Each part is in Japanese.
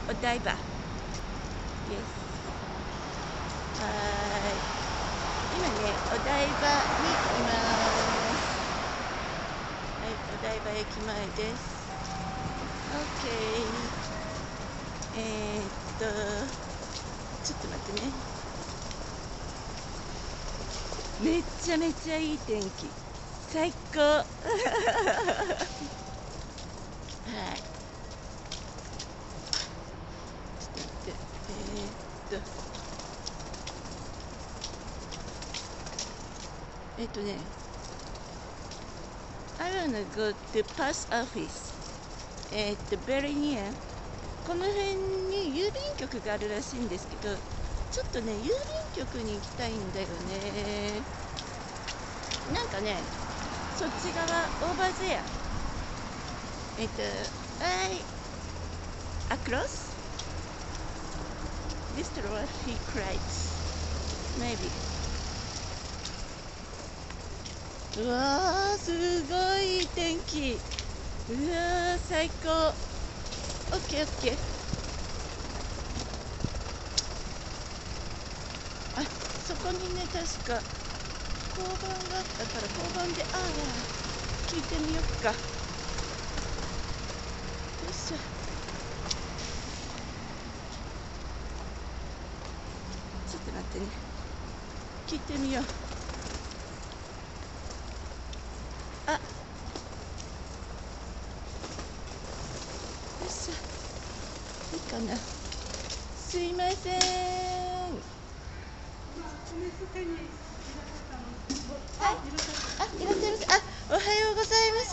お台場。Yes。今ね、お台場にいます。はい、お台場駅前です。OK。ちょっと待ってね。めちゃめちゃいい天気。最高。はい。I wanna go to post office. Very near. この辺に郵便局があるらしいんですけど、ちょっとね、郵便局に行きたいんだよね。なんかね、そっち側、オーバーゼア。across this traffic lights maybe。 うわー、すごい天気。うわー、最高。OK。あ、そこにね、確か交番があったから、交番で聞いてみよっか。よいしょ。ちょっと待ってね、聞いてみよう。あ、よいしょ、いいかな。すいません。はい、いらっしゃいます。おはようございます。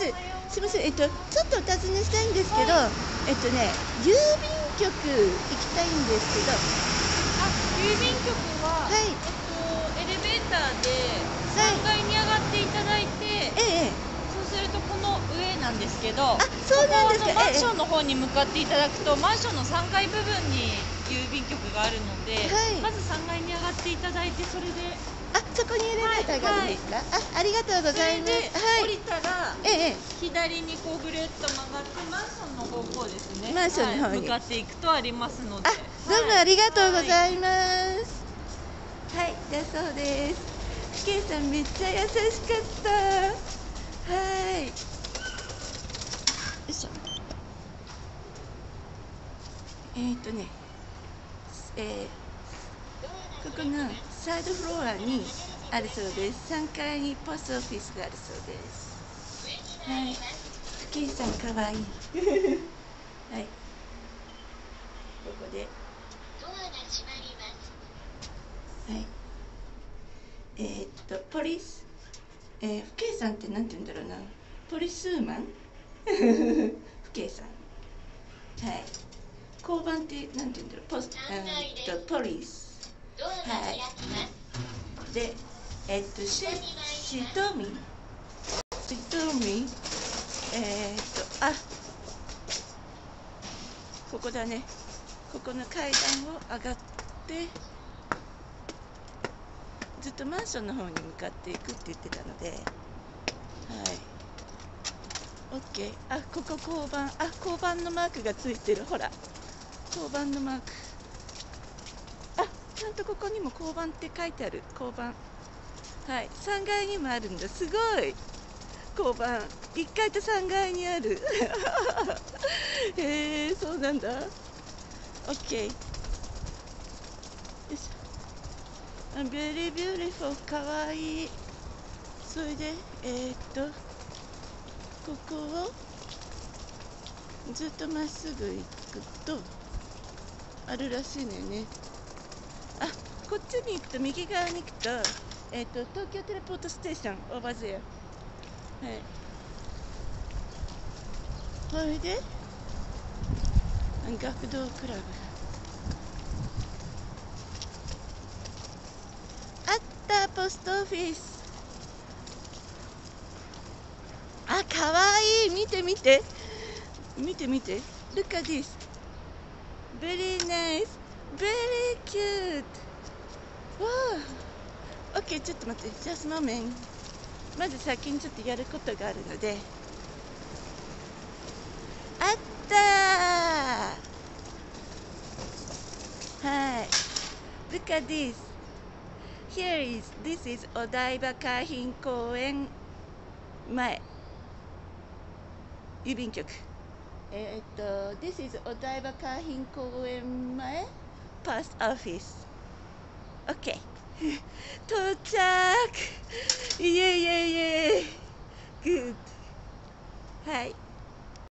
すみません、ちょっとお尋ねしたいんですけど、郵便局行きたいんですけど。 郵便局は、エレベーターで3階に上がっていただいて、そうするとこの上なんですけど、 そうなんですか。 マンションの方に向かっていただくと、マンションの3階部分に郵便局があるので、まず3階に上がっていただいて、それでそこにエレベーターがあるんですか。ありがとうございます。 降りたら、左にこうぐるっと曲がってマンションの方向ですね。 マンションの方に向かっていくとありますので。 どうもありがとうございます。はい、だそうです。K さんめっちゃ優しかった。はい。よいしょ。ここのサードフロアにあるそうです。3階にポストオフィスがあるそうです。はい。K さんかわいい。はい。ここで。はい。ポリス、K さんってなんて言うんだろうな。ポリスーマンK さん。はい。交番ってなんて言うんだろう。ポリス。はい。で、she told me、ここだね。ここの階段を上がって、ずっとマンションの方に向かっていくって言ってたので、はい。OK。ここ交番。交番のマークがついてる。ほら。交番のマーク。ちゃんとここにも交番って書いてある。交番。はい。3階にもあるんだ。すごい。交番。1階と3階にある。へえ、そうなんだ。OK。よいしょ。ベリービューティフル。かわいい。それで、ここをずっとまっすぐ行くとあるらしいのよね。こっちに行くと、右側に行くと、東京テレポートステーション、オーバーゼア。はい。それで、学童クラブ。ポストオフィス。かわいい。見て。Look at this. Very nice. Very cute. Wow. OK、ちょっと待って。Just a moment。まず先にちょっとやることがあるので。あった Look at this. This is お台場海浜公園前。郵便局。This is お台場海浜公園前。Post office. OK. 到着。イエイイエイイエイ。Good. はい。